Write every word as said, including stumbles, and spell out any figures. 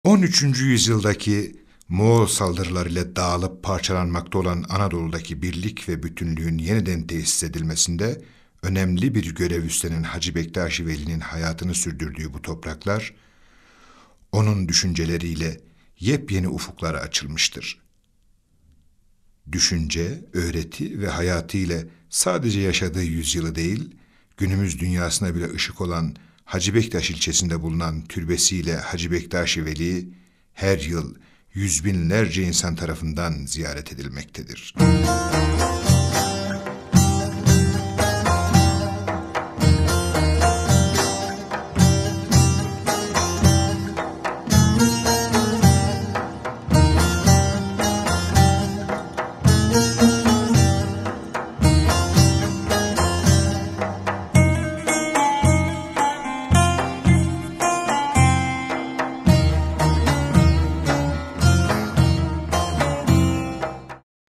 on üçüncü yüzyıldaki Moğol saldırılarıyla dağılıp parçalanmakta olan Anadolu'daki birlik ve bütünlüğün yeniden tesis edilmesinde önemli bir görev üstlenen Hacı Bektaşi Veli'nin hayatını sürdürdüğü bu topraklar, onun düşünceleriyle yepyeni ufuklara açılmıştır. Düşünce, öğreti ve hayatıyla sadece yaşadığı yüzyılı değil, günümüz dünyasına bile ışık olan Hacı Bektaş ilçesinde bulunan türbesiyle Hacı Bektaşi Veli, her yıl yüz binlerce insan tarafından ziyaret edilmektedir.